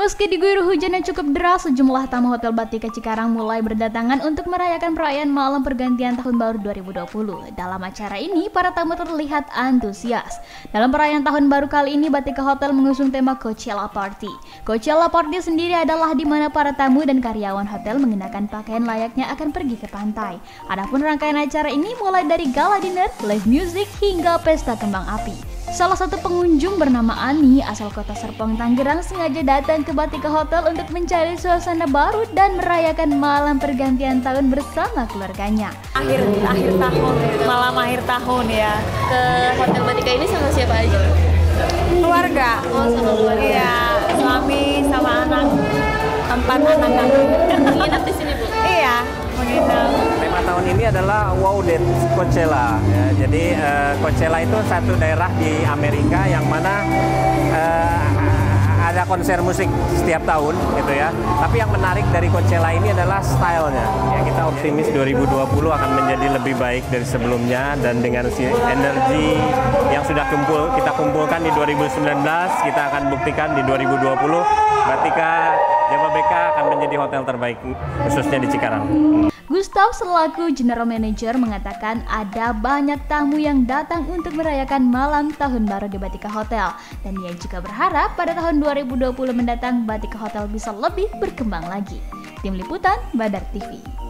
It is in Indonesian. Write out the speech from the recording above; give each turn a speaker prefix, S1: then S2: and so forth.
S1: Meski diguyur hujan yang cukup deras, sejumlah tamu Hotel Batika Cikarang mulai berdatangan untuk merayakan perayaan malam pergantian Tahun Baru 2020. Dalam acara ini, para tamu terlihat antusias. Dalam perayaan Tahun Baru kali ini, Batika Hotel mengusung tema Coachella Party. Coachella Party sendiri adalah di mana para tamu dan karyawan hotel mengenakan pakaian layaknya akan pergi ke pantai. Adapun rangkaian acara ini mulai dari gala dinner, live music, hingga pesta kembang api. Salah satu pengunjung bernama Ani asal kota Serpong, Tangerang sengaja datang ke Batika Hotel untuk mencari suasana baru dan merayakan malam pergantian tahun bersama keluarganya.
S2: Akhir tahun, malam akhir tahun ya.
S3: Ke Hotel Batika ini sama siapa aja?
S2: Keluarga.
S3: Oh, sama keluarga.
S2: Iya, suami sama anak. 4 anak.
S3: Nginep di sini, Bu?
S2: Iya, menginap.
S4: Tema tahun ini adalah Wow That's Coachella. Ya, jadi Coachella itu satu daerah di Amerika yang mana ada konser musik setiap tahun, gitu ya. Tapi yang menarik dari Coachella ini adalah stylenya. Ya, kita optimis 2020 akan menjadi lebih baik dari sebelumnya, dan dengan energi yang sudah kita kumpulkan di 2019, kita akan buktikan di 2020 Batika Jababeka akan menjadi hotel terbaik khususnya di Cikarang.
S1: Gustav selaku General Manager mengatakan ada banyak tamu yang datang untuk merayakan malam Tahun Baru di Batika Hotel, dan dia juga berharap pada tahun 2020 mendatang Batika Hotel bisa lebih berkembang lagi. Tim Liputan Badar TV.